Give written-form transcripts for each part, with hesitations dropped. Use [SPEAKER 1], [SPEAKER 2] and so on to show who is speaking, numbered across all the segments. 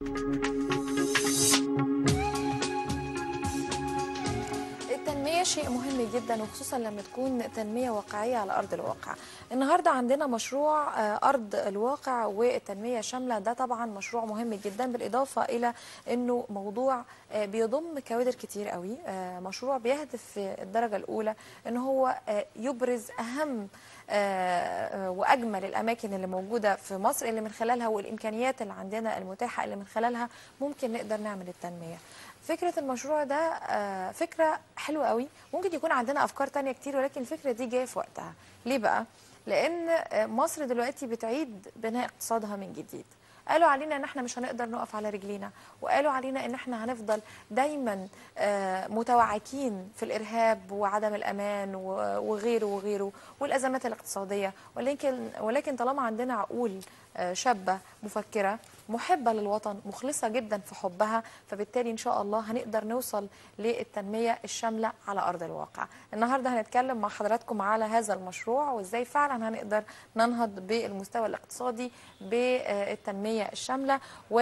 [SPEAKER 1] التنمية شيء مهم جدا، وخصوصا لما تكون تنمية واقعية على أرض الواقع. النهاردة عندنا مشروع أرض الواقع والتنمية الشاملة، ده طبعا مشروع مهم جدا، بالإضافة إلى أنه موضوع بيضم كوادر كتير قوي. مشروع بيهدف في الدرجة الأولى أنه هو يبرز أهم وأجمل الأماكن اللي موجودة في مصر، اللي من خلالها والإمكانيات اللي عندنا المتاحة اللي من خلالها ممكن نقدر نعمل التنمية. فكرة المشروع ده فكرة حلوة قوي، ممكن يكون عندنا أفكار تانية كتير، ولكن الفكرة دي جاية في وقتها. ليه بقى؟ لأن مصر دلوقتي بتعيد بناء اقتصادها من جديد. قالوا علينا ان احنا مش هنقدر نقف على رجلينا، وقالوا علينا ان احنا هنفضل دايما متوعكين في الارهاب وعدم الامان وغيره وغيره والازمات الاقتصاديه. ولكن طالما عندنا عقول شابه مفكره محبه للوطن مخلصه جدا في حبها، فبالتالي ان شاء الله هنقدر نوصل للتنميه الشامله على ارض الواقع. النهارده هنتكلم مع حضراتكم على هذا المشروع، وازاي فعلا هنقدر ننهض بالمستوى الاقتصادي بالتنميه الشامله.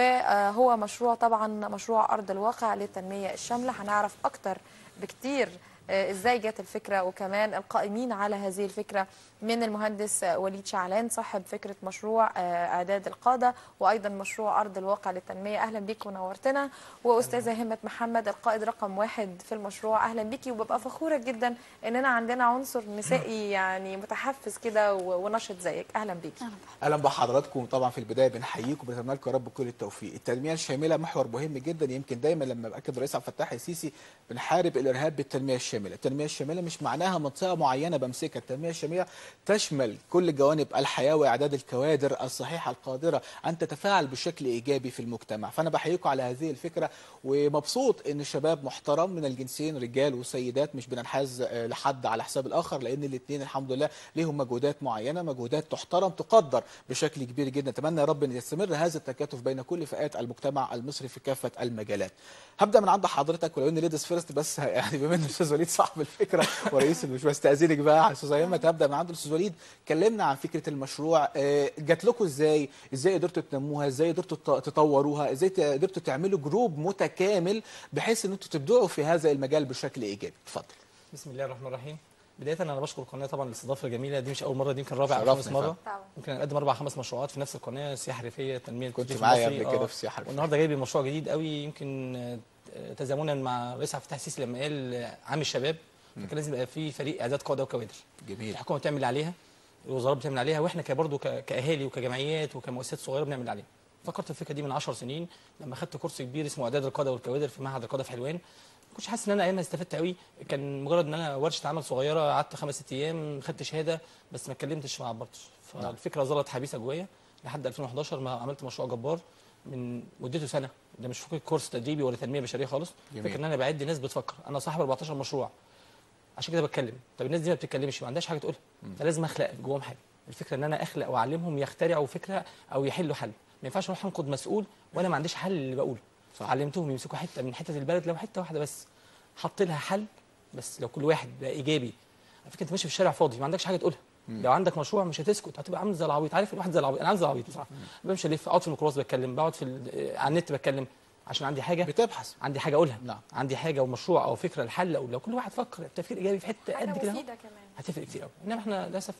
[SPEAKER 1] وهو مشروع طبعا مشروع ارض الواقع للتنميه الشامله. هنعرف اكتر بكتير ازاي جت الفكره، وكمان القائمين على هذه الفكره من المهندس وليد شعلان صاحب فكره مشروع اعداد القاده، وايضا مشروع ارض الواقع للتنميه. اهلا بيك ونورتنا. واستاذه همه محمد القائد رقم 1 في المشروع. اهلا بيكي، وببقى فخوره جدا اننا عندنا عنصر نسائي يعني متحفز كده ونشط زيك. اهلا بيكي.
[SPEAKER 2] اهلا بحضراتكم. طبعا في البدايه بنحييكم وبنتمنى لكم يا رب كل التوفيق. التنميه الشامله محور مهم جدا، يمكن دايما لما باكد الرئيس عبد الفتاح السيسي بنحارب الارهاب بالتنميه الشامله. التنميه الشامله مش معناها منطقه معينه بمسكها، التنميه الشامله تشمل كل جوانب الحياه واعداد الكوادر الصحيحه القادره ان تتفاعل بشكل ايجابي في المجتمع. فانا بحييكم على هذه الفكره، ومبسوط ان الشباب محترم من الجنسين رجال وسيدات، مش بننحاز لحد على حساب الاخر، لان الاثنين الحمد لله ليهم مجهودات معينه، مجهودات تحترم تقدر بشكل كبير جدا. اتمنى يا رب ان يستمر هذا التكاتف بين كل فئات المجتمع المصري في كافه المجالات. هبدا من عند حضرتك، ولو ان ليديز فيرست، بس يعني بما ان الاستاذ وليد صاحب الفكره ورئيس مش بستاذنك بقى على استاذ ايمن، هبدا من عند الاستاذ وليد. كلمنا عن فكره المشروع، جات لكم ازاي قدرتوا تنموها، ازاي قدرتوا تطوروها، ازاي قدرتوا تعملوا جروب متكامل بحيث ان انتوا تبدعوا في هذا المجال بشكل ايجابي. اتفضل.
[SPEAKER 3] بسم الله الرحمن الرحيم. بداية أنا بشكر القناة طبعا الاستضافة الجميلة دي، مش أول مرة، دي يمكن رابع أو خامس مرة. ممكن أقدم 4 5 مشروعات في نفس القناة، سياحة ريفية، تنمية
[SPEAKER 2] كنت معايا قبل كده في سياحة ريفية،
[SPEAKER 3] والنهارده جايب مشروع جديد قوي. يمكن تزامنا مع الرئيس عبد الفتاح السيسي لما قال عام الشباب، فكان لازم يبقى في فريق إعداد قادة وكوادر. جميل. الحكومة بتعمل عليها، الوزارات بتعمل عليها، واحنا برضه كأهالي وكجمعيات وكمؤسسات صغيرة بنعمل عليها. فكرت في الفكرة دي من 10 سنين لما خدت كورس كبير اسمه إعداد القادة والكوادر في معهد القادة في حلوان. ما كنتش حاسس ان انا ايامها استفدت قوي، كان مجرد ان انا ورشه عمل صغيره، قعدت 5 6 ايام، خدت شهاده بس ما اتكلمتش ما عبرتش. فالفكره ظلت حبيسه جوايا لحد 2011 ما عملت مشروع جبار من مدته سنه. ده مش فكره كورس تدريبي ولا تنميه بشريه خالص، فكره ان انا بعد ناس بتفكر. انا صاحب 14 مشروع، عشان كده بتكلم. طب الناس دي ما بتتكلمش، ما عندهاش حاجه تقولها، فلازم اخلق جواهم حاجه. الفكره ان انا اخلق واعلمهم يخترعوا فكره او يحلوا حل. ما ينفعش اروح انقد مسؤول وانا ما عنديش حل اللي بقوله. علمتهم يمسكوا حته من حته البلد، لو حته واحده بس حط لها حل، بس لو كل واحد بقى ايجابي. على فكره انت ماشي في الشارع فاضي ما عندكش حاجه تقولها، لو عندك مشروع مش هتسكت، هتبقى عامل زي العبيط. عارف الواحد زي العبيط، انا عامل زي العبيط بصراحه. بمشي الف، اقعد في الميكروباص بتكلم، بقعد على النت بتكلم، عشان عندي حاجه
[SPEAKER 2] بتبحث،
[SPEAKER 3] عندي حاجه اقولها. عندي حاجه ومشروع او فكره الحل، او لو كل واحد فكر بتفكير ايجابي في حته قد كده هتفرق كتير قوي. انما احنا للاسف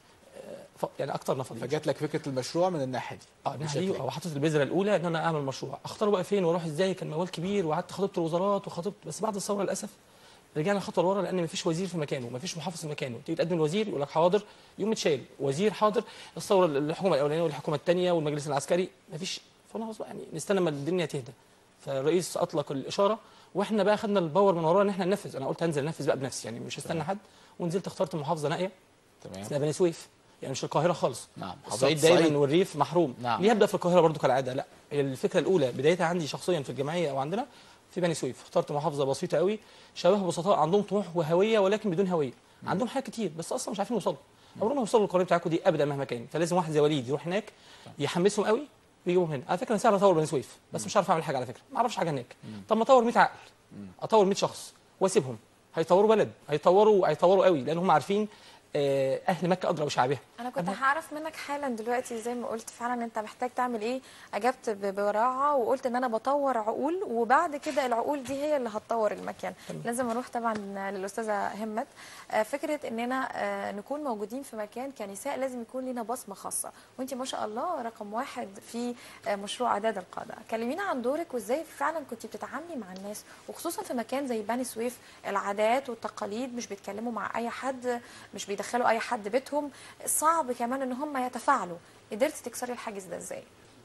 [SPEAKER 3] يعني اكترنا فاضيين.
[SPEAKER 2] فجات لك فكره المشروع من الناحيه دي.
[SPEAKER 3] الناحيه دي، او حطيت البذره الاولى ان انا اعمل مشروع. اختاره بقى فين واروح ازاي، كان موال كبير، وقعدت خاطبت الوزارات وخاطبت، بس بعد الثوره للاسف رجعنا خطوه لورا، لان مفيش وزير في مكانه، مفيش محافظ في مكانه. تيجي تقدم الوزير يقول لك حاضر، يوم متشال وزير حاضر. الثوره الحكومه الاولانيه والحكومه الثانيه والمجلس العسكري مفيش. فانا يعني نستنى ما الدنيا تهدى. فالرئيس اطلق الاشاره، واحنا بقى خدنا الباور من ورانا ان احنا ننفذ. انا قلت هنزل انفذ بقى بنفسي، يعني مش هستنى حد. ونزلت اخترت محافظه نائيه اسمها بني سويف، يعني مش القاهره خالص. الصعيد دايما والريف محروم. ليه ابدا في القاهره برضو كالعاده؟ لا، الفكره الاولى بدايتها عندي شخصيا في الجمعيه او عندنا في بني سويف. اخترت محافظه بسيطه قوي، شباب بسطاء عندهم طموح وهويه ولكن بدون هويه. عندهم حاجات كتير بس اصلا مش عارفين يوصلوا. عمرهم ما يوصلوا للقريه بتاعتكم دي ابدا مهما كان. فلازم واحد زي وليد يروح هناك يحمسهم قوي ويجيبهم هنا. على فكره انا سهل اطور بني سويف، بس مش عارف اعمل حاجه. على فكره ما اعرفش حاجه هناك. طب ما اطور 100 عقل، اطور 100 شخص واسيبهم، هيطوروا بلد، هيطوروا قوي، لان هم عارفين اهل مكه ادرى بشعبها.
[SPEAKER 1] انا كنت هعرف منك حالا دلوقتي زي ما قلت فعلا انت محتاج تعمل ايه. اجبت براعه وقلت ان انا بطور عقول، وبعد كده العقول دي هي اللي هتطور المكان. لازم اروح طبعا للاستاذه همت. فكره اننا نكون موجودين في مكان كنساء لازم يكون لنا بصمه خاصه، وانت ما شاء الله رقم 1 في مشروع اعداد القاده. كلمينا عن دورك وازاي فعلا كنت بتتعاملي مع الناس، وخصوصا في مكان زي بني سويف العادات والتقاليد مش بيتكلموا مع اي حد، مش بيدخلوا اي حد بيتهم، صعب كمان ان هم يتفاعلوا. قدرتي تكسري الحاجز ده ازاي؟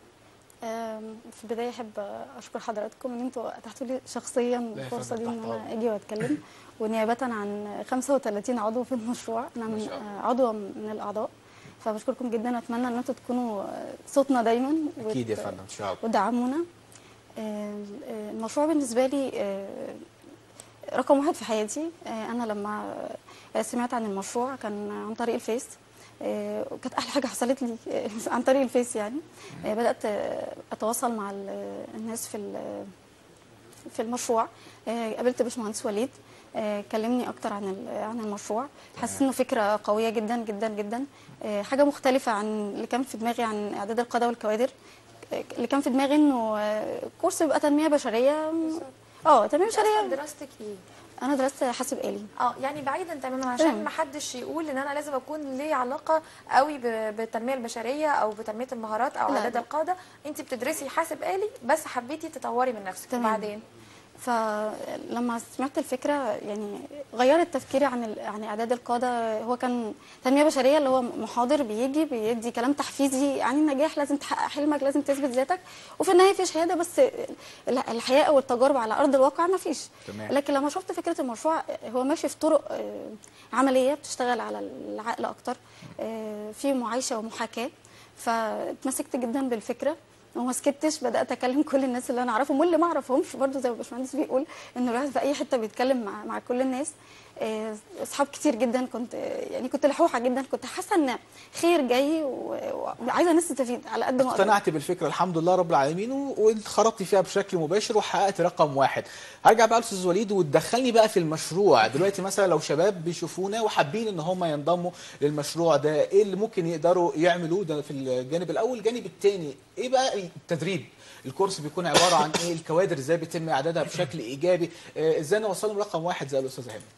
[SPEAKER 4] في البدايه احب اشكر حضراتكم ان انتوا اتاحتوا لي شخصيا الفرصه دي ان انا اجي واتكلم، ونيابه عن 35 عضو في المشروع. انا من عضوه من الاعضاء، فبشكركم جدا واتمنى ان انتوا تكونوا صوتنا دايما.
[SPEAKER 2] اكيد يا فندم ان شاء الله.
[SPEAKER 4] ودعمونا. المشروع بالنسبه لي رقم 1 في حياتي. انا لما سمعت عن المشروع كان عن طريق الفيس، وكانت احلى حاجه حصلت لي عن طريق الفيس يعني. بدات اتواصل مع الناس في المشروع. قابلت باشمهندس وليد، كلمني اكتر عن المشروع. حسيت انه فكره قويه جدا جدا جدا، حاجه مختلفه عن اللي كان في دماغي عن اعداد القاده والكوادر. اللي كان في دماغي انه كورس يبقى تنميه بشريه. تنميه بشريه.
[SPEAKER 1] دراستك ايه؟
[SPEAKER 4] انا درست حاسب آلي.
[SPEAKER 1] يعني بعيدا تماما عشان ما حدش يقول ان انا لازم اكون لي علاقه قوي بالتنميه البشريه او بتنميه المهارات او اعداد القاده. انت بتدرسي حاسب آلي بس حبيتي تطوري من نفسك. وبعدين
[SPEAKER 4] فلما سمعت الفكره يعني غيرت تفكيري عن اعداد القاده. هو كان تنميه بشريه اللي هو محاضر بيدي كلام تحفيزي عن النجاح، لازم تحقق حلمك، لازم تثبت ذاتك، وفي النهايه في شهاده، بس الحياه او التجارب على ارض الواقع ما فيش. لكن لما شفت فكره المشروع هو ماشي في طرق عمليه بتشتغل على العقل اكتر، في معايشه ومحاكاه، فاتمسكت جدا بالفكره وما سكتش. بدات اكلم كل الناس اللي انا اعرفهم واللي ما اعرفهمش برضه، زي ما الباشمهندس بيقول انه الواحد في اي حته بيتكلم مع كل الناس. اصحاب كتير جدا، كنت لحوحه جدا، كنت حاسه ان خير جاي وعايزه الناس تستفيد على قد ما
[SPEAKER 2] اقتنعت بالفكره الحمد لله رب العالمين وانخرطتي فيها بشكل مباشر وحققت رقم 1. هرجع بقى لاستاذ وليد وتدخلني بقى في المشروع دلوقتي. مثلا لو شباب بيشوفونا وحابين ان هم ينضموا للمشروع ده، ايه اللي ممكن يقدروا يعملوه؟ ده في الجانب الاول. الجانب الثاني ايه بقى التدريب؟ الكورس بيكون عباره عن ايه؟ الكوادر ازاي بيتم اعدادها بشكل ايجابي؟ ازاي نوصلهم رقم 1 زي الاستاذ همت؟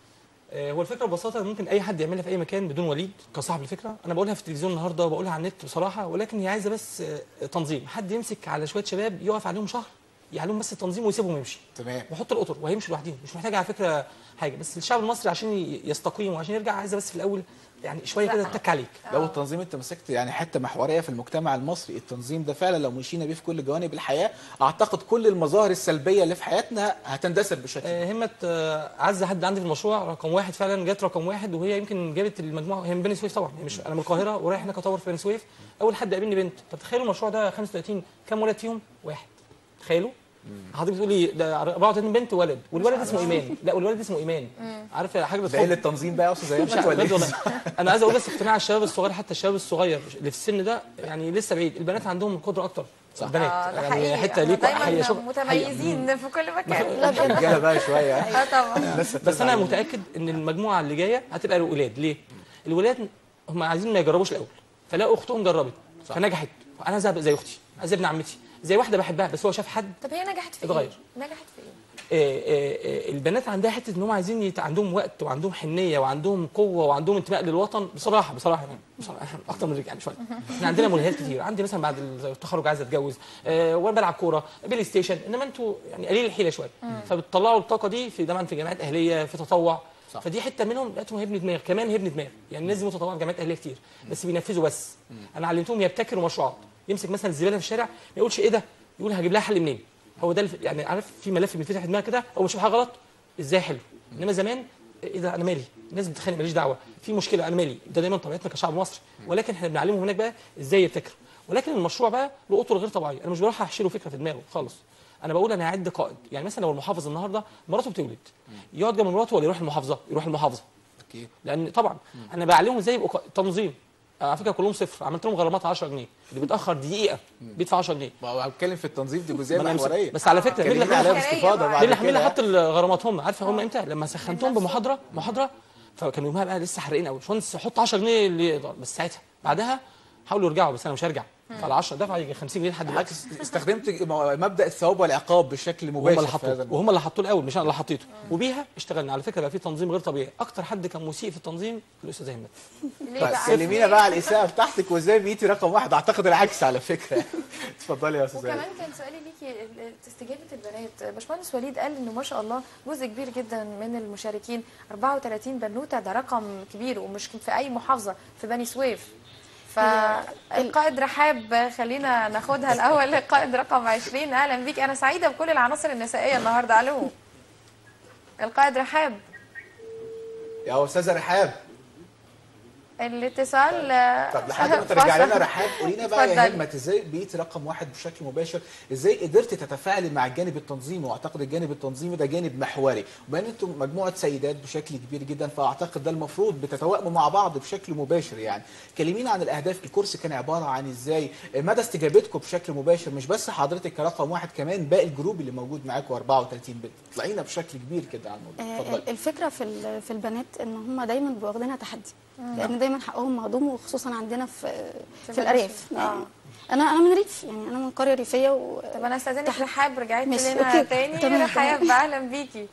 [SPEAKER 3] هو الفكره ببساطه ممكن اي حد يعملها في اي مكان بدون وليد كصاحب الفكره. انا بقولها في التلفزيون النهارده وبقولها على النت بصراحه، ولكن هي عايزه بس تنظيم. حد يمسك على شويه شباب يقف عليهم شهر يعلمهم بس التنظيم ويسيبهم يمشي.
[SPEAKER 2] تمام.
[SPEAKER 3] ويحط الاطر وهيمشوا لوحدهم، مش محتاج على فكره حاجه. بس الشعب المصري عشان يستقيم وعشان يرجع عايزه بس في الاول يعني شويه كده تتك عليك.
[SPEAKER 2] لو التنظيم انت مسكت يعني حته محوريه في المجتمع المصري، التنظيم ده فعلا لو مشينا بيه في كل جوانب الحياه اعتقد كل المظاهر السلبيه اللي في حياتنا هتندثر بشكل.
[SPEAKER 3] همت اعز حد عندي في المشروع رقم 1 فعلا جت رقم 1، وهي يمكن جابت المجموعه. هي من بني سويف طبعا، مش انا من القاهره ورايح هناك اطور في بني سويف. اول حد قابلني بنت. طب تخيلوا المشروع ده 35 كام ولد فيهم؟ 1. تخيلوا حضرتك بتقول لي ده 34 بنت ولد، والولد اسمه ايمان. لا والولد اسمه ايمان. عارف حاجه
[SPEAKER 2] ده ايه التنظيم بقى يا استاذ زي
[SPEAKER 3] والله. انا عايز اقول بس اقتناع الشباب الصغير، حتى الشباب الصغير اللي في السن ده يعني لسه بعيد. البنات عندهم القدره اكتر.
[SPEAKER 2] صح.
[SPEAKER 3] البنات يعني حته ليكوا
[SPEAKER 1] دايما متميزين في كل مكان.
[SPEAKER 2] لا الرجاله بقى شويه.
[SPEAKER 1] طبعا.
[SPEAKER 3] بس انا متاكد ان المجموعه اللي جايه هتبقى الولاد. ليه؟ الولاد هم عايزين ما يجربوش الاول، فلاقوا اختهم جربت فنجحت، انا عايز ابقى زي اختي، عايز ابن عمتي، زي واحده بحبها بس هو شاف حد.
[SPEAKER 1] طب هي نجحت في
[SPEAKER 3] اتغير.
[SPEAKER 1] ايه؟ نجحت في ايه؟
[SPEAKER 3] البنات عندها حته ان هم عايزين عندهم وقت وعندهم حنيه وعندهم قوه وعندهم انتماء للوطن. بصراحه يعني اكتر من الرجال شويه. احنا عندنا ملهيات كتير. عندي مثلا بعد التخرج عايزه اتجوز، وانا بلعب كوره، بلاي ستيشن، انما انتوا يعني قليل الحيله شويه. فبتطلعوا الطاقه دي في طبعا في جامعات اهليه، في تطوع. صح. فدي حته منهم لقيتهم هيبني دماغ، كمان هيبني دماغ. يعني الناس دي متطوعه في جامعات اهليه كتير بس بينفذوا بس. انا علمتهم يبتكروا مشروعات. يمسك مثلا الزباله في الشارع ما يقولش ايه ده، يقول هجيب لها حل منين. هو ده يعني عارف في ملف بيتفتح في دماغك كده، هو مش حاجه غلط ازاي حلو. انما زمان ايه ده انا مالي، الناس بتتخانق ماليش دعوه، في مشكله انا مالي. ده دايما طبيعتنا كشعب مصري، ولكن احنا بنعلمهم هناك بقى ازاي يبتكروا. ولكن المشروع بقى له اطر غير طبيعيه. انا مش بروح احشي له فكره في دماغه خالص. انا بقول انا هعد قائد. يعني مثلا لو المحافظ النهارده مراته بتولد، يقعد جنب مراته ولا يروح المحافظه؟ يروح المحافظه. اكيد. لان طبعا انا بعلمهم ازاي يبقوا تنظيم. على فكره كلهم صفر. عملت لهم غرامات 10 جنيه، اللي بيتاخر دقيقه بيدفع 10 جنيه.
[SPEAKER 2] ما هو هتكلم في التنظيم دي جزئيه محوريه.
[SPEAKER 3] بس على فكره مين اللي
[SPEAKER 2] عليها باستفاضه بعد كده؟
[SPEAKER 3] مين اللي حط الغرامات؟ هم عارفه هم امتى؟ لما سخنتهم بمحاضره فكانوا يومها بقى لسه حرقين قوي، باشمهندس حط 10 جنيه اللي بس ساعتها بعدها حاولوا يرجعوا بس انا مش هرجع، فال 10 دفع يجي 50 جنيه لحد دلوقتي.
[SPEAKER 2] بالعكس استخدمت مبدا الثواب والعقاب بشكل مباشر.
[SPEAKER 3] وهم اللي حطوه الاول مش انا اللي حطيته، وبيها اشتغلنا. على فكره بقى في تنظيم غير طبيعي، اكتر حد كان مسيء في التنظيم الاستاذ همت.
[SPEAKER 2] طيب كلمينا بقى على الاساءه بتاعتك وازاي بقيتي رقم واحد. اعتقد العكس على فكره. اتفضلي يا استاذه.
[SPEAKER 1] وكمان كان سؤالي ليكي استجابه البنات. باشمهندس وليد قال انه ما شاء الله جزء كبير جدا من المشاركين 34 بنوته، ده رقم كبير ومش في اي محافظه، في بني سويف. فالقائد رحاب خلينا ناخدها الاول. القائد رقم 20 اهلا بيك، انا سعيده بكل العناصر النسائيه النهارده. الو القائد رحاب.
[SPEAKER 2] يا استاذه رحاب
[SPEAKER 1] الاتصال.
[SPEAKER 2] طب لحد ما ترجع لنا رحاب قولي لنا بقى يا همت ازاي بقيتي رقم واحد بشكل مباشر، ازاي قدرتي تتفاعلي مع الجانب التنظيمي؟ واعتقد الجانب التنظيمي ده جانب محوري، وبما ان انتم مجموعه سيدات بشكل كبير جدا فاعتقد ده المفروض بتتوائموا مع بعض بشكل مباشر. يعني كلمينا عن الاهداف، الكورس كان عباره عن ازاي، مدى استجابتكم بشكل مباشر، مش بس حضرتك كرقم واحد كمان باقي الجروب اللي موجود معاكم 34 بنت. طلعينا بشكل كبير كده عن الموضوع.
[SPEAKER 4] الفكره في البنات ان هم دايما بيبقوا واخدينها تحدي، لان دايما حقهم مهضوم، وخصوصا عندنا في الارياف. يعني انا من ريف، يعني انا من قريه ريفيه.
[SPEAKER 1] طب انا استاذنك رحاب، رجعت
[SPEAKER 4] ماشي.
[SPEAKER 1] لنا تاني. رحاب اهلا بيكي.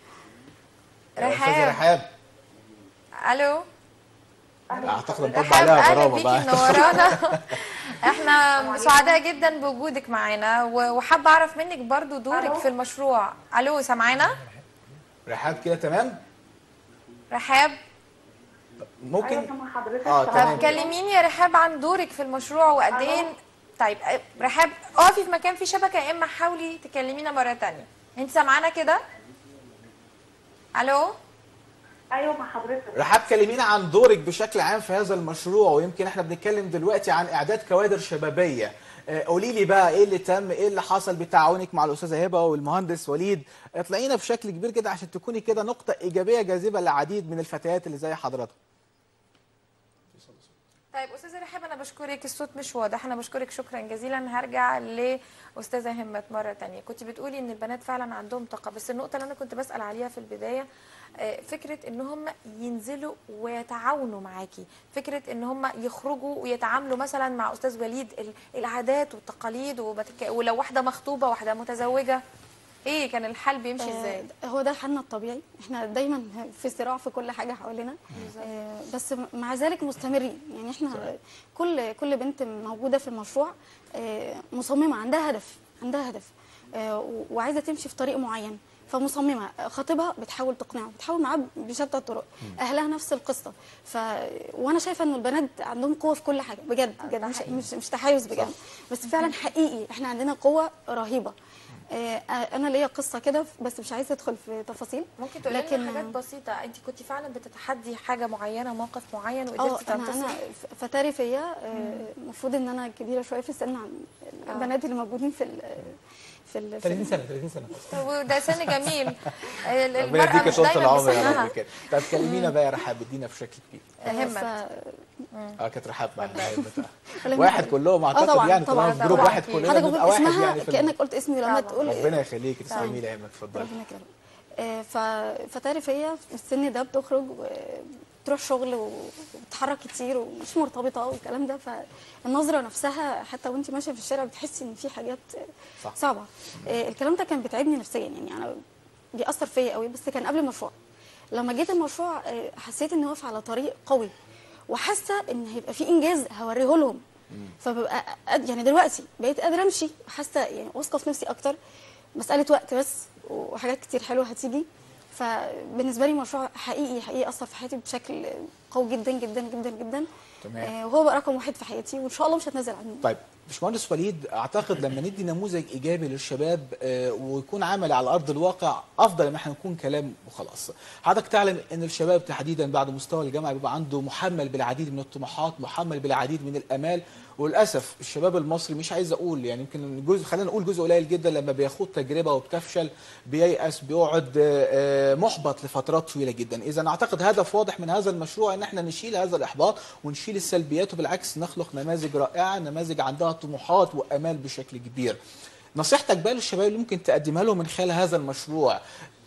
[SPEAKER 2] رحاب
[SPEAKER 1] الو.
[SPEAKER 2] اعتقد نطبق عليها غرامه بقى.
[SPEAKER 1] منورانا. احنا سعداء جدا بوجودك معانا، وحابه اعرف منك برضو دورك في المشروع. الو سامعانا؟
[SPEAKER 2] رحاب كده تمام؟
[SPEAKER 1] رحاب
[SPEAKER 2] ممكن
[SPEAKER 1] طب كلميني يا رحاب عن دورك في المشروع وقد ايه. طيب رحاب اقفي في مكان فيه شبكه، يا اما حاولي تكلمينا مره ثانيه. انت سامعانا كده؟ الو.
[SPEAKER 5] ايوه مع حضرتك.
[SPEAKER 2] رحاب كلمينا عن دورك بشكل عام في هذا المشروع، ويمكن احنا بنتكلم دلوقتي عن اعداد كوادر شبابيه. قولي لي بقى ايه اللي تم، ايه اللي حصل بتعاونك مع الاستاذه هبه والمهندس وليد. اطلعينا بشكل كبير كده عشان تكوني كده نقطه ايجابيه جاذبه للعديد من الفتيات اللي زي حضرتك.
[SPEAKER 1] طيب استاذه رحاب انا بشكرك، الصوت مش واضح. انا بشكرك شكرا جزيلا. هرجع لاستاذه همت مره ثانيه. كنت بتقولي ان البنات فعلا عندهم طاقه، بس النقطه اللي انا كنت بسال عليها في البدايه فكره ان هم ينزلوا ويتعاونوا معاكي، فكره ان هم يخرجوا ويتعاملوا مثلا مع استاذ وليد العادات والتقاليد، ولو واحده مخطوبه واحده متزوجه ايه كان الحل بيمشي ازاي؟
[SPEAKER 4] هو ده حالنا الطبيعي، احنا دايما في صراع في كل حاجه حوالينا. بس مع ذلك مستمرين. يعني احنا كل بنت موجوده في المشروع مصممه، عندها هدف وعايزه تمشي في طريق معين، فمصممه. خطيبها بتحاول تقنعه، بتحاول معاه بشتى الطرق، اهلها نفس القصه. وانا شايفه ان البنات عندهم قوه في كل حاجه بجد بجد، مش تحيز بجد، بس فعلا حقيقي احنا عندنا قوه رهيبه. انا ليا قصه كده بس مش عايزه ادخل في تفاصيل.
[SPEAKER 1] ممكن تقولي لنا حاجات بسيطه؟ انت كنت فعلا بتتحدي حاجه معينه، موقف معين وقدرتي تنتصري؟
[SPEAKER 4] انا فتاه فيا، المفروض ان انا كبيره شويه في السن عن البنات اللي موجودين في
[SPEAKER 3] 30 سنه.
[SPEAKER 1] طب ده سن جميل.
[SPEAKER 2] المرأة مش دايما بسنها. طب كلمينا بقى يا رحاب، ادينا في شكل كبير. كانت رحاب معانا واحد كلهم اعتقد يعني طبعا في جروب واحد كلنا بنبقى واحد يعني
[SPEAKER 4] كانك قلت اسمي لما تقول.
[SPEAKER 2] ربنا يخليكي تسلمي لي يا ايمن. اتفضلي.
[SPEAKER 4] ربنا يكرمك. فتعرف هي في السن ده بتخرج وتروح شغل وبتتحرك كتير ومش مرتبطه والكلام ده، فالنظره نفسها حتى وانت ماشيه في الشارع بتحسي ان في حاجات صعبه. الكلام ده كان بيتعبني نفسيا، يعني انا بيأثر فيا قوي. بس كان قبل المشروع. لما جيت المشروع حسيت ان واقف على طريق قوي، وحاسه ان هيبقى في انجاز هوريه لهم. فببقى يعني دلوقتي بقيت قادره امشي، وحاسه يعني واثقه في نفسي اكتر. مساله وقت بس، وحاجات كتير حلوه هتيجي. فبالنسبه لي مشروع حقيقي اثر في حياتي بشكل قوي جدا جدا جدا جدا. تمام. وهو بقى رقم واحد في حياتي، وان شاء الله مش هتنزل عنه.
[SPEAKER 2] طيب باشمهندس وليد، اعتقد لما ندي نموذج ايجابي للشباب ويكون عملي على ارض الواقع افضل ما احنا نكون كلام وخلاص. حضرتك تعلم ان الشباب تحديدا بعد مستوى الجامعه بيبقى عنده محمل بالعديد من الطموحات، محمل بالعديد من الامال، وللاسف الشباب المصري مش عايز اقول يعني يمكن جزء، خلينا نقول جزء قليل جدا لما بياخد تجربه وبتفشل بييأس، بيقعد محبط لفترات طويله جدا. اذا اعتقد هدف واضح من هذا المشروع ان احنا نشيل هذا الاحباط ونشيل السلبيات، وبالعكس نخلق نماذج رائعه، نماذج عندها طموحات وامال بشكل كبير. نصيحتك بقى للشباب اللي ممكن تقدمها لهم من خلال هذا المشروع،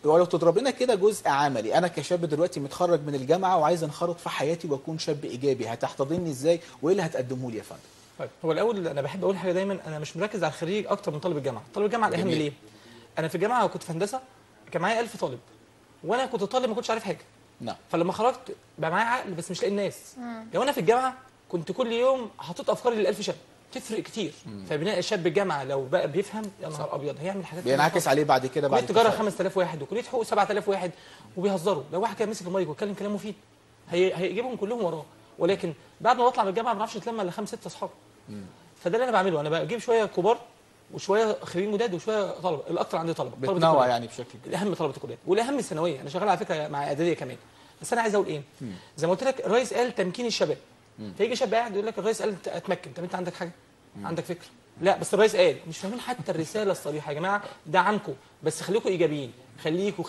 [SPEAKER 2] ولو تضرب لنا كده جزء عملي، انا كشاب دلوقتي متخرج من الجامعه وعايز انخرط في حياتي واكون شاب ايجابي، هتحتضني ازاي وايه اللي هتقدمه لي يا فندم؟
[SPEAKER 3] طيب هو الاول انا بحب اقول حاجه دايما، انا مش مركز على الخريج اكتر من طالب الجامعه. طالب الجامعه الاهم
[SPEAKER 2] جميل.
[SPEAKER 3] ليه؟ انا في الجامعه وكنت في هندسه كان معايا 1000 طالب، وانا كنت طالب ما كنتش عارف حاجه.
[SPEAKER 2] نعم.
[SPEAKER 3] فلما خرجت بقى معايا عقل بس مش لاقي الناس. لو انا في الجامعه كنت كل يوم حاطط افكاري لل1000 شاب، تفرق كتير. فبناء الشاب الجامعه لو بقى بيفهم يا نهار ابيض هيعمل حاجات
[SPEAKER 2] بينعكس عليه بعد كده
[SPEAKER 3] كليه
[SPEAKER 2] بعد
[SPEAKER 3] تجاره
[SPEAKER 2] التخرج.
[SPEAKER 3] 5000 واحد وكليه حقوق 7000 واحد وبيهزروا. لو واحد كان مسك المايك واتكلم كلام مفيد هيجيبهم كلهم وراه، ولكن بعد ما بطلع من الجامعه ما بعرفش اتلم الا 5 6 اصحاب. فده اللي انا بعمله، انا بجيب شويه كبار وشويه خريجين جداد وشويه طلبه، الاكثر عندي طلبه
[SPEAKER 2] بتنوع
[SPEAKER 3] الكليات.
[SPEAKER 2] يعني بشكل كبير.
[SPEAKER 3] الاهم طلبه الكليات والاهم الثانويه. انا شغال على فكره مع اعداديه كمان. بس انا عايز اقول ايه؟ زي ما قلت لك الرئيس قال تمكين الشباب. فيجي شاب قاعد يقول لك الرئيس قال اتمكن، طب انت عندك حاجه؟ عندك فكره؟ لا بس الرئيس قال. مش فاهمين حتى الرساله الصريحه. يا جماعه دعمكم بس خليكم ايجابيين، خليكم.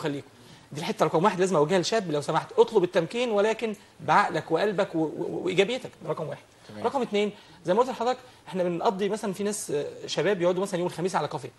[SPEAKER 3] دي الحته رقم واحد لازم اوجهها للشاب. لو سمحت اطلب التمكين ولكن بعقلك وقلبك وايجابيتك، رقم واحد. تمام. رقم اثنين زي ما قلت لحضرتك احنا بنقضي مثلا في ناس شباب يقعدوا مثلا يوم الخميس على كافيه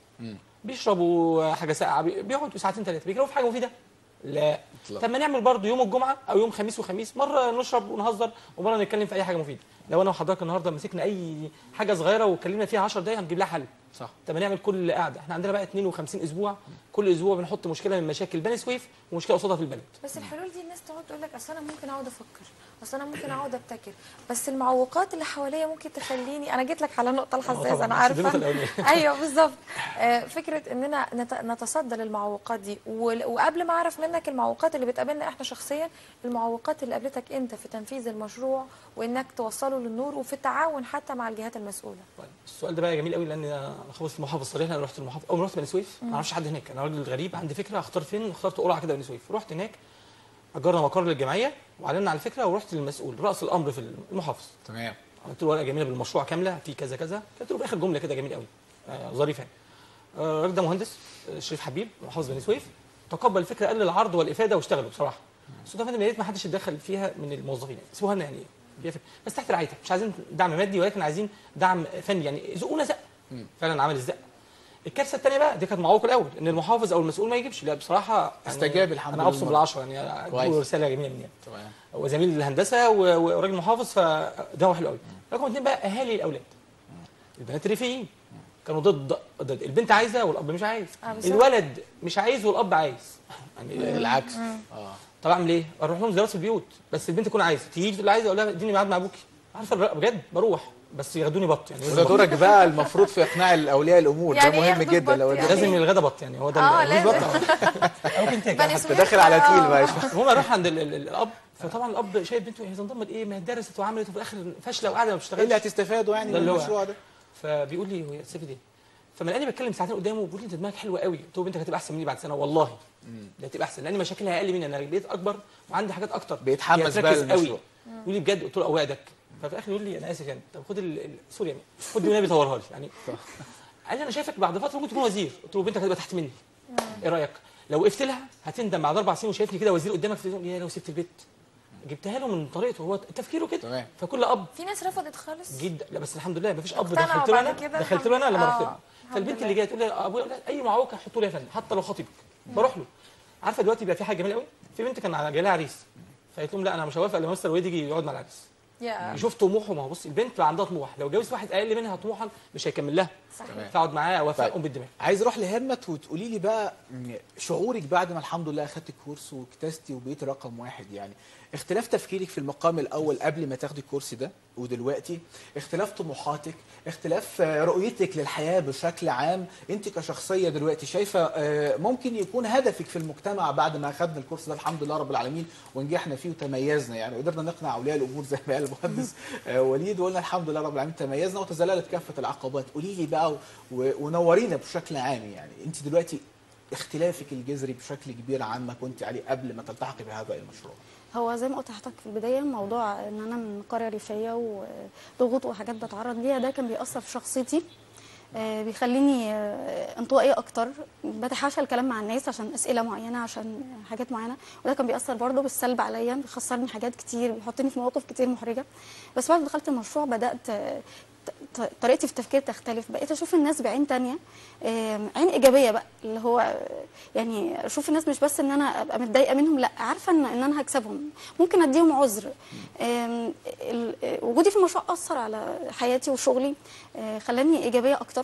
[SPEAKER 3] بيشربوا حاجه ساقعه، بيقعدوا ساعتين ثلاثه بيتكلموا في حاجه مفيده. لا طب ما نعمل برضه يوم الجمعه او يوم خميس وخميس مره نشرب ونهزر ومره نتكلم في اي حاجه مفيده. لو انا وحضرتك النهارده مسكنا اي حاجه صغيره واتكلمنا فيها 10 دقائق هنجيب لها حل. صح. طب ما نعمل كل قاعده، احنا عندنا بقى 52 اسبوع، كل اسبوع بنحط مشكله من مشاكل بني سويف ومشكله قصادها في البلد.
[SPEAKER 1] بس الحلول دي الناس تقعد تقول لك اصل انا ممكن اقعد افكر، اصل انا ممكن اقعد ابتكر، بس المعوقات اللي حواليا ممكن تخليني. انا جيت لك على نقطه الحساسه انا عارفه. ايوه بالظبط. فكره اننا نتصدى للمعوقات دي، وقبل ما اعرف منك المعوقات اللي بتقابلنا احنا شخصيا، المعوقات اللي قابلتك انت في تنفيذ المشروع وانك توصله للنور وفي التعاون حتى مع الجهات المسؤوله.
[SPEAKER 3] طيب السؤال ده بقى جميل قوي لان انا خلصت المحافظ صريح. انا رحت المحافظ اول ما رحت بني سويف ما اعرفش حد هناك، انا راجل غريب عندي فكره اختار فين، اخترت قرعه كده بني سويف. رحت هناك اجرنا مقر للجمعيه وعلنا على الفكره ورحت للمسؤول راس الامر في المحافظ.
[SPEAKER 2] تمام.
[SPEAKER 3] عملت له ورقه جميله بالمشروع كامله في كذا كذا، كتبت له في اخر جمله كده جميل قوي ظريف يعني. الراجل ده مهندس شريف حبيب محافظ بني سويف، تقبل الفكره قال العرض والافاده واشتغلوا بصراحه. بس ده فندم يا ريت ما حدش يتدخل فيها من الموظفين يعني، سيبوها لنا يعني بس تحت رعايتك، مش عايزين دعم مادي ولكن عايزين دعم فني يعني زقونا زق. فعلا عمل الزق. الكارثه الثانيه بقى دي كانت معوق الاول ان المحافظ او المسؤول ما يجيبش. لا بصراحه يعني
[SPEAKER 2] استجاب الحمد لله.
[SPEAKER 3] انا ابصم بالعشره يعني اديله رساله جميله مني.
[SPEAKER 2] تمام.
[SPEAKER 3] وزميل الهندسه وراجل محافظ فده حلو قوي. رقم اثنين بقى اهالي الاولاد. البنات الريفيين كانوا ضد البنت عايزه والاب مش عايز، الولد مش عايز والاب عايز يعني
[SPEAKER 2] العكس.
[SPEAKER 3] طب اعمل ايه؟ اروح لهم زيارات في البيوت بس البنت تكون عايزه، تيجي تقول عايزه اقول لها اديني ميعاد مع ابوكي. عارفه بجد بروح بس ياخدوني بط يعني.
[SPEAKER 2] وده دورك بقى المفروض في اقناع الاولياء الامور يعني ده مهم جدا. لو
[SPEAKER 1] يعني
[SPEAKER 3] لازم الغدا بط يعني هو ده
[SPEAKER 1] لازم.
[SPEAKER 3] ممكن تاجي
[SPEAKER 2] انت داخل على تقيل بقى.
[SPEAKER 3] المهم اروح عند الاب، فطبعا الاب شايف بنته هي هتنضم ايه، ما هي درست وعملت وفي الاخر فاشله وقاعده ما بتشتغلش.
[SPEAKER 2] ايه اللي هتستفادوا يعني من المشروع ده؟
[SPEAKER 3] فبيقول لي هو هتستفيد ايه؟ فما لقاني بتكلم ساعتين قدامه بيقول لي انت دماغك حلوه قوي. قلت له بنتك هتبقى احسن مني بعد سنه والله. ده هتبقى احسن لان مشاكلها اقل مني، انا بقيت اكبر وعندي حاجات اكتر.
[SPEAKER 2] بيتحمس بقى للمشروع.
[SPEAKER 3] يقول لي بجد؟ قلت له اوعدك. ففي الاخر يقول لي انا اسف يعني طب خد سوري يعني خد دي والنبي طورها لي يعني. قال لي انا شايفك بعد فتره ممكن تكون وزير. قلت له بنتك هتبقى تحت مني. ايه رايك؟ لو وقفت لها هتندم بعد 4 سنين وشايفني كده وزير قدامك في يا لو سبت البيت. جبتها له من طريقته هو تفكيره كده. فكل اب
[SPEAKER 1] في ناس رفضت خالص
[SPEAKER 3] جدا. لا بس الحمد لله مفيش اب دخلت له انا لما رحت له. فالبنت اللي جايه تقول لي ابويا اي معوق حطوا لي يا فندم حتى لو خطيبك. بروح له. عارفه دلوقتي بقى في حاجه جميله قوي، في بنت كان جاي لها عريس فقالت لهم لا انا مش هوافق لما مستر وليد يجي يقعد مع العريس. يشوف طموحه. ما هو بص البنت بقى عندها طموح، لو جوزت واحد اقل منها طموحا مش هيكمل لها. فاقعد معاه اوافقهم بالدماغ.
[SPEAKER 2] عايز اروح لهمت وتقولي لي بقى شعورك بعد ما الحمد لله اخدت الكورس واجتزتي وبقيت رقم واحد يعني. اختلاف تفكيرك في المقام الاول قبل ما تاخدي الكورس ده ودلوقتي، اختلاف طموحاتك، اختلاف رؤيتك للحياه بشكل عام. انت كشخصيه دلوقتي شايفه ممكن يكون هدفك في المجتمع بعد ما اخذنا الكورس ده الحمد لله رب العالمين ونجحنا فيه وتميزنا يعني وقدرنا نقنع اولياء الامور زي ما قال المهندس وليد وقلنا الحمد لله رب العالمين تميزنا وتزللت كافه العقبات. قولي لي بقى ونورينا بشكل عام يعني انت دلوقتي اختلافك الجذري بشكل كبير عما كنت عليه قبل ما تلتحقي بهذا المشروع.
[SPEAKER 4] هو زي ما قلت لحضرتك في البدايه موضوع ان انا من قريه ريفيه وضغوط وحاجات بتعرض ليها ده كان بيأثر في شخصيتي، بيخليني انطوائيه اكتر، بتحاشى الكلام مع الناس عشان اسئله معينه عشان حاجات معينه، وده كان بيأثر برضه بالسلب عليا، بيخسرني حاجات كتير، بيحطني في مواقف كتير محرجه. بس بعد ما دخلت المشروع بدأت طريقتي في التفكير تختلف، بقيت اشوف الناس بعين تانية، عين ايجابيه بقى، اللي هو يعني اشوف الناس مش بس ان انا ابقى متضايقه منهم، لا عارفه ان انا هكسبهم، ممكن اديهم عذر. وجودي في المشروع اثر على حياتي وشغلي، خلاني ايجابيه اكتر.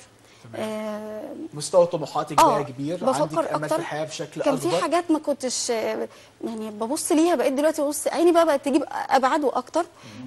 [SPEAKER 2] مستوى طموحاتك بقى كبير، عندك امل
[SPEAKER 4] أكتر.
[SPEAKER 2] في الحياه بشكل
[SPEAKER 4] كان
[SPEAKER 2] اكبر.
[SPEAKER 4] في حاجات ما كنتش يعني ببص ليها، بقيت دلوقتي ببص، عيني بقى تجيب ابعد واكتر.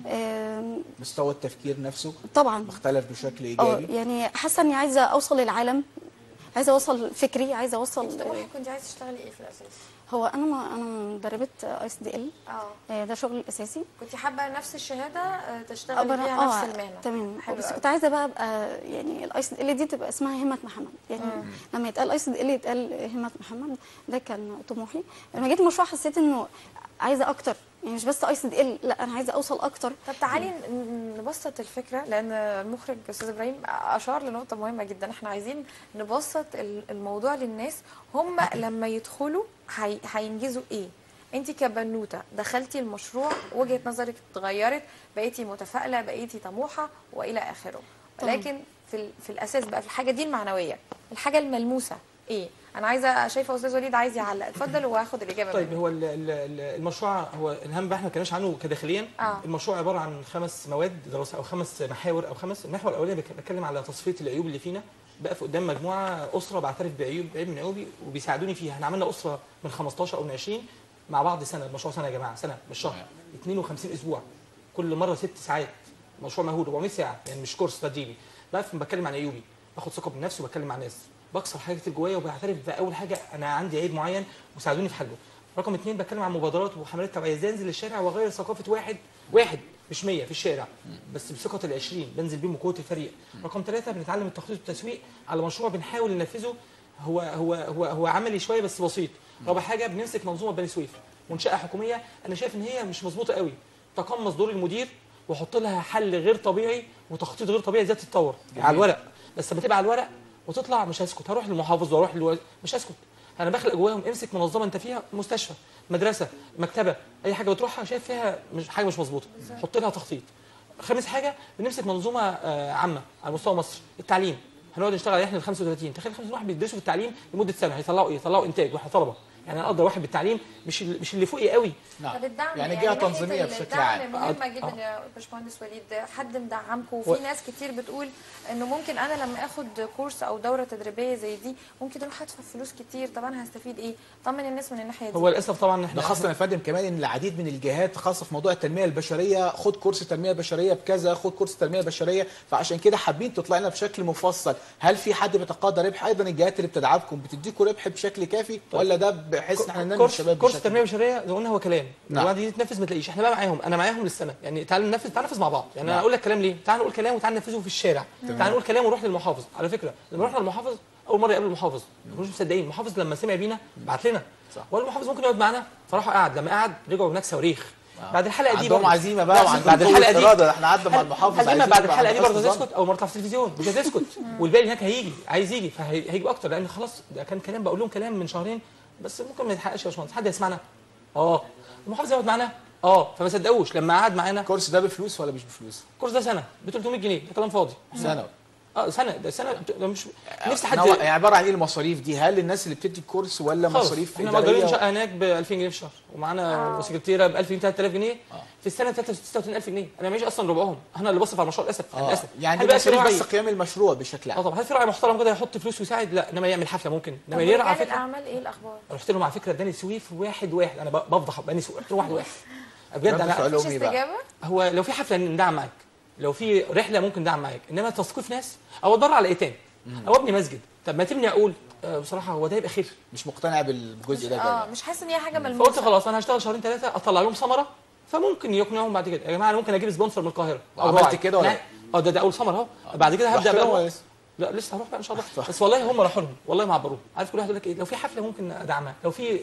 [SPEAKER 2] مستوى التفكير نفسه
[SPEAKER 4] طبعا
[SPEAKER 2] مختلف بشكل ايجابي.
[SPEAKER 4] يعني حاسه اني عايزه اوصل للعالم، عايزه اوصل فكري، عايزه اوصل.
[SPEAKER 1] طموحك كنت عايزه تشتغلي ايه في الاساس؟
[SPEAKER 4] هو انا مدربه ICDL، ده شغل الاساسي.
[SPEAKER 1] كنت حابه نفس الشهاده تشتغلي بيها نفس المهنه؟
[SPEAKER 4] تمام.
[SPEAKER 1] حلو
[SPEAKER 4] بس
[SPEAKER 1] قوي.
[SPEAKER 4] كنت عايزه بقى ابقى يعني ICDL دي تبقى اسمها همة محمد، يعني لما يتقال ICDL يتقال همة محمد، ده كان طموحي. لما جيت المشروع حسيت انه عايزه اكتر، يعني مش بس ICDL، لا انا عايزه اوصل اكتر.
[SPEAKER 1] طب تعالي نبسط الفكره، لان المخرج استاذ ابراهيم اشار لنقطه مهمه جدا. احنا عايزين نبسط الموضوع للناس، هم لما يدخلوا هينجزوا ايه. انت كبنوته دخلتي المشروع، وجهه نظرك اتغيرت، بقيتي متفائله، بقيتي طموحه والى اخره. لكن في الاساس بقى في الحاجه دي المعنويه، الحاجه الملموسه ايه؟ انا عايزه، شايفه استاذ وليد عايز يعلق، اتفضل وهاخد الاجابه
[SPEAKER 3] طيب
[SPEAKER 1] منك.
[SPEAKER 3] هو المشروع، هو الهم بقى احنا ما اتكلمناش عنه كداخليا. المشروع عباره عن 5 مواد دراسه او 5 محاور او 5. المحور الاولاني بتكلم على تصفيه العيوب اللي فينا. بقف قدام مجموعه اسره بعترف بعيب من عيوبي وبيساعدوني فيها. احنا عملنا اسره من 15 او من 20 مع بعض سنه. المشروع سنه يا جماعه، سنه مش شهر. 52 اسبوع، كل مره 6 ساعات. مشروع مهول 400 ساعه، يعني مش كورس تدريبي. بقف بتكلم عن عيوبي، باخد ثقه بنفسي وبتكلم مع ناس، بكسر حاجات كتير جوايا وبعترف باول حاجه انا عندي عيب معين وساعدوني في حله. رقم 2 بتكلم عن مبادرات وحملات توعيه، ازاي انزل الشارع واغير ثقافه واحد مش 100 في الشارع، بس بثقه ال20 بنزل بيهم قوه الفريق. رقم 3 بنتعلم التخطيط والتسويق على مشروع بنحاول ننفذه، هو عملي شويه بس بسيط. رابع حاجه بنمسك منظومه بني سويف، منشاه حكوميه انا شايف ان هي مش مظبوطه قوي، تقمص دور المدير واحط لها حل غير طبيعي وتخطيط غير طبيعي ازاي تتطور على الورق. بس لما تبقى على الورق وتطلع مش هسكت، هروح للمحافظ واروح مش هسكت. انا بخلق جواهم، امسك منظمه انت فيها، مستشفى، مدرسه، مكتبه، اي حاجه بتروحها شايف فيها حاجه مش مظبوطه، حط لها تخطيط. خامس حاجه بنمسك منظومه عامه على مستوى مصر، التعليم. هنقعد نشتغل عليه احنا ال 35. تخيل 35 واحد بيدرسوا في التعليم لمده سنه، هيطلعوا ايه؟ يطلعوا انتاج واحنا طلبه. يعني انا اقدر واحد بالتعليم مش اللي فوقي قوي.
[SPEAKER 1] طب الدعم،
[SPEAKER 2] يعني جهه تنظيميه بشكل عام
[SPEAKER 1] مهمه جدا يا باشمهندس وليد، حد مدعمكم. وفي ناس كتير بتقول انه ممكن انا لما اخد كورس او دوره تدريبيه زي دي ممكن اروح ادفع فلوس كتير، طب انا هستفيد ايه؟ طمن الناس من الناحيه دي.
[SPEAKER 3] هو للاسف طبعا احنا
[SPEAKER 2] خاصه يا فندم كمان ان العديد من الجهات خاصه في موضوع التنميه البشريه، خد كورس تنميه بشريه بكذا، خد كورس تنميه بشريه، فعشان كده حابين تطلع لنا بشكل مفصل. هل في حد بيتقاضى ربح؟ ايضا الجهات اللي بتدعمكم بتديكم ربح بشكل كافي ولا ده بحيث ان احنا ننمي الشباب؟
[SPEAKER 3] كورس التنميه البشريه زي ما قلنا هو كلام،
[SPEAKER 2] نعم.
[SPEAKER 3] وبعد دي تنفذ ما تلاقيش. احنا بقى معاهم، انا معاهم للسنه، يعني تعال ننفذ مع بعض. يعني انا اقول لك كلام ليه؟ تعال نقول كلام وتعال ننفذه في الشارع. تعال نقول كلام ونروح للمحافظ. على فكره لما رحنا للمحافظ اول مره يقابل المحافظ ما كانوش مصدقين. المحافظ لما سمع بينا بعت لنا، وقال المحافظ ممكن يقعد معانا، فراحوا قعد. لما قعد رجعوا هناك صواريخ. بعد الحلقه دي
[SPEAKER 2] عندهم عزيمه بقى وعندهم
[SPEAKER 3] بعد الحلقه دي
[SPEAKER 2] احنا قعدنا مع المحافظ
[SPEAKER 3] عايزين بعد الحلقه دي برضه تسكت او مرة في التلفزيون مش هتسكت. والباقي هناك عايز يجي فهيجي اكتر، لان خلاص ده كان كلام بقول لهم كلام من شهرين بس ممكن ما يتحققش يا باشمهندس. حد يسمعنا؟ المحافظ يقعد معانا؟ فما صدقوش لما قعد معانا.
[SPEAKER 2] الكورس ده بفلوس ولا مش بفلوس؟
[SPEAKER 3] الكورس ده سنه ب 300 جنيه، ده كلام فاضي.
[SPEAKER 2] سنه
[SPEAKER 3] سنه، ده سنه، ده مش نفسي حد
[SPEAKER 2] يعني عباره عن ايه المصاريف دي؟ هل الناس اللي بتدي الكورس ولا مصاريف
[SPEAKER 3] احنا مأجرين شقه هناك ب 2000 جنيه في الشهر، ومعانا سكرتيره ب 2000 جنيه 3000 جنيه في السنه 36000 جنيه. انا معيش اصلا ربعهم، انا اللي بصرف على المشروع للاسف.
[SPEAKER 2] يعني مصاريف بس قيام المشروع بشكل عام.
[SPEAKER 3] طبعا هل في راعي محترم كده يحط فلوس ويساعد؟ لا، انما يعمل حفله ممكن، انما يرعى على فكره.
[SPEAKER 1] الاعمال ايه الاخبار؟
[SPEAKER 3] رحت لهم على فكره بني سويف واحد انا بفضح بني سويف. رحت له واحد بجد. انا
[SPEAKER 1] مفيش استجابه.
[SPEAKER 3] هو لو في حفله ندعم معاك، لو في رحله ممكن ندعم معاك، انما تثقيف ناس او اتضرر على ايتام او ابني مسجد، طب ما تبني اقول بصراحه هو ده يبقى خير.
[SPEAKER 2] مش مقتنع بالجزء ده
[SPEAKER 1] مش حاسه ان هي حاجه ملموسه.
[SPEAKER 3] فقلت خلاص انا هشتغل شهرين 3 اطلع لهم ثمره، فممكن يقنعهم بعد كده. يا جماعه انا ممكن اجيب سبونسر من القاهره
[SPEAKER 2] او عملت كده ولا
[SPEAKER 3] ده اول ثمره اهو. بعد كده هبدا
[SPEAKER 2] بقى.
[SPEAKER 3] لا لسه هروح بقى ان شاء الله. بس والله هم راحوا لهم، والله معبروهم. عارف كل واحد يقول لك ايه؟ لو في حفله ممكن ادعمها، لو في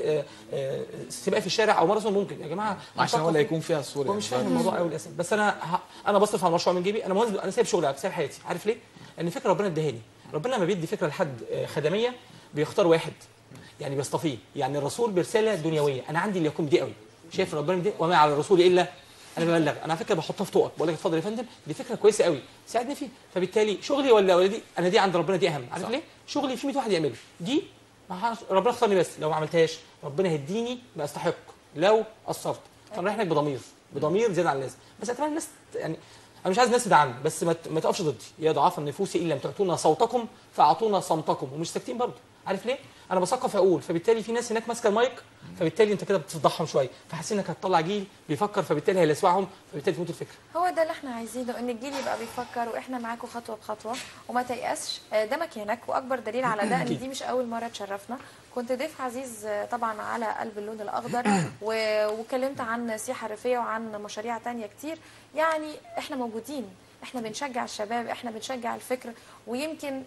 [SPEAKER 3] سباق في الشارع او ماراثون ممكن. يا جماعه
[SPEAKER 2] عشان ولا يكون فيها الصوره.
[SPEAKER 3] هو مش فاهم الموضوع قوي للاسف. بس انا بصرف على المشروع من جيبي. انا مهندس، انا سايب شغلي، سايب حياتي. عارف ليه؟ لان فكره ربنا اداهاني. ربنا لما بيدي فكره لحد خدميه بيختار واحد، يعني بيصطفيه. يعني الرسول برساله دنيويه، انا عندي اللي يكون دي قوي. شايف ربنا دي وما على الرسول الا انا ببلغ، انا على فكره بحطها في طوقك، بقول لك اتفضل يا فندم دي فكره كويسه قوي ساعدني فيها. فبالتالي شغلي ولا دي، انا دي عند ربنا دي اهم. عارف ليه؟ شغلي في 100 واحد يعمله، دي ربنا اختارني، بس لو ما عملتهاش ربنا هيديني ما استحق لو قصرت. فانا رايح هناك بضمير زياده عن اللازم. بس اتمنى الناس يعني، انا مش عايز الناس تدعمني، بس ما تقفش ضدي. يا ضعاف النفوس ان لم تعطونا صوتكم فاعطونا صمتكم. ومش ساكتين برضه. عارف ليه؟ انا بثقف عقول، فبالتالي في ناس هناك ماسكه المايك، فبالتالي انت كده بتفضحهم شويه، فحاسين انك هتطلع جيل بيفكر، فبالتالي هيلسوعهم، فبالتالي تموت الفكره.
[SPEAKER 1] هو ده اللي احنا عايزينه، ان الجيل يبقى بيفكر، واحنا معاكم خطوه بخطوه وما تيأسش. ده مكانك، واكبر دليل على ده ان دي مش اول مره تشرفنا. كنت ضيف عزيز طبعا على قلب اللون الاخضر وكلمت عن سياحه ريفيه وعن مشاريع تانية كتير. يعني احنا موجودين، احنا بنشجع الشباب، احنا بنشجع الفكر. ويمكن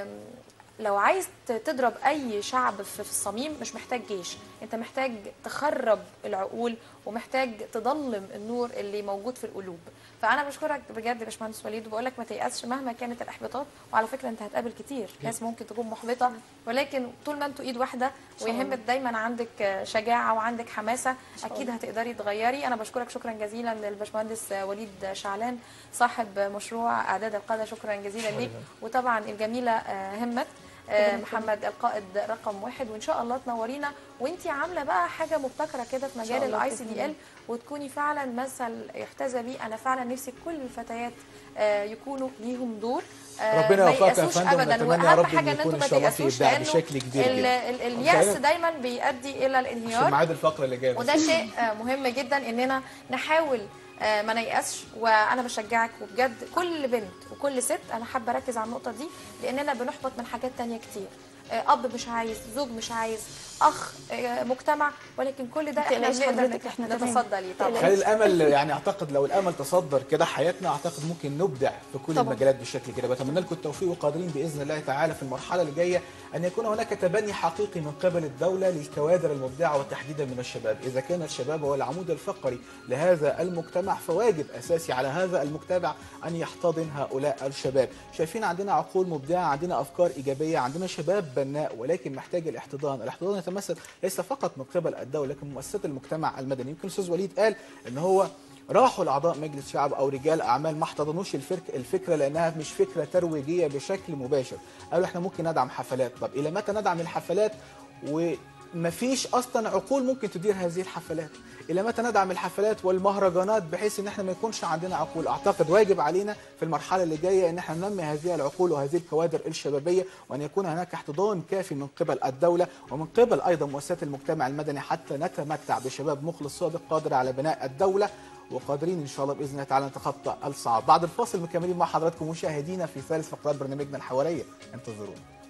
[SPEAKER 1] لو عايز تضرب اي شعب في الصميم مش محتاج جيش، انت محتاج تخرب العقول ومحتاج تضلم النور اللي موجود في القلوب. فانا بشكرك بجد يا باشمهندس وليد، وبقول لك ما تيأسش مهما كانت الاحباطات. وعلى فكره انت هتقابل كتير ناس ممكن تكون محبطه، ولكن طول ما انتوا ايد واحده ويهمك دايما عندك شجاعه وعندك حماسه اكيد هتقدري تغيري. انا بشكرك شكرا جزيلا للباشمهندس وليد شعلان صاحب مشروع اعداد القاده، شكرا جزيلا ليك. وطبعا الجميله همت محمد القائد رقم 1، وان شاء الله تنورينا وانتي عامله بقى حاجه مبتكره كده في مجال الاي سي دي ال، وتكوني فعلا مثل يحتذى بيه. انا فعلا نفسي كل الفتيات يكونوا ليهم دور،
[SPEAKER 2] ربنا يوفقك يا فندم،
[SPEAKER 1] ابدا.
[SPEAKER 2] ونتمنى يا
[SPEAKER 1] واهم
[SPEAKER 2] رب
[SPEAKER 1] حاجه ان
[SPEAKER 2] ان يكون
[SPEAKER 1] انتم
[SPEAKER 2] ان
[SPEAKER 1] ما
[SPEAKER 2] شاء الله في
[SPEAKER 1] تيأسوش،
[SPEAKER 2] ابداع
[SPEAKER 1] لانه
[SPEAKER 2] بشكل كبير جدا.
[SPEAKER 1] اليأس دايما بيؤدي الى الانهيار.
[SPEAKER 2] في ميعاد الفقره اللي جايه،
[SPEAKER 1] وده شيء مهم جدا اننا نحاول ما نيأسش. وانا بشجعك، وبجد كل بنت وكل ست انا حابه اركز على النقطه دي، لاننا بنحبط من حاجات تانية كتير. اب مش عايز، زوج مش عايز، اخ، مجتمع، ولكن كل ده احنا بنقدر نتصدى ليه. طبعا
[SPEAKER 2] خلي الامل، يعني اعتقد لو الامل تصدر كده حياتنا، اعتقد ممكن نبدع في كل
[SPEAKER 4] طبعا.
[SPEAKER 2] المجالات بالشكل كده. بتمنى لكم التوفيق، وقادرين باذن الله تعالى في المرحله اللي جايه ان يكون هناك تبني حقيقي من قبل الدوله للكوادر المبدعه، وتحديدا من الشباب. اذا كان الشباب هو العمود الفقري لهذا المجتمع، فواجب اساسي على هذا المجتمع ان يحتضن هؤلاء الشباب. شايفين عندنا عقول مبدعه، عندنا افكار ايجابيه، عندنا شباب بناء، ولكن محتاج الاحتضان. الاحتضان يتمثل ليس فقط من قبل الدوله، لكن مؤسسات المجتمع المدني. يمكن الاستاذ وليد قال ان هو راحوا لاعضاء مجلس شعب او رجال اعمال ما احتضنوش الفكره لانها مش فكره ترويجيه بشكل مباشر. قالوا احنا ممكن ندعم حفلات. طب الى متى ندعم الحفلات ومفيش اصلا عقول ممكن تدير هذه الحفلات؟ الى متى ندعم الحفلات والمهرجانات بحيث ان احنا ما يكونش عندنا عقول؟ اعتقد واجب علينا في المرحله اللي جايه ان احنا ننمي هذه العقول وهذه الكوادر الشبابيه، وان يكون هناك احتضان كافي من قبل الدوله ومن قبل ايضا مؤسسات المجتمع المدني، حتى نتمتع بشباب مخلص صادق قادر على بناء الدوله، وقادرين ان شاء الله باذن الله تعالى نتخطى الصعاب. بعد الفاصل مكملين مع حضراتكم مشاهدينا في ثالث فقرات برنامجنا الحواريه، انتظرونا.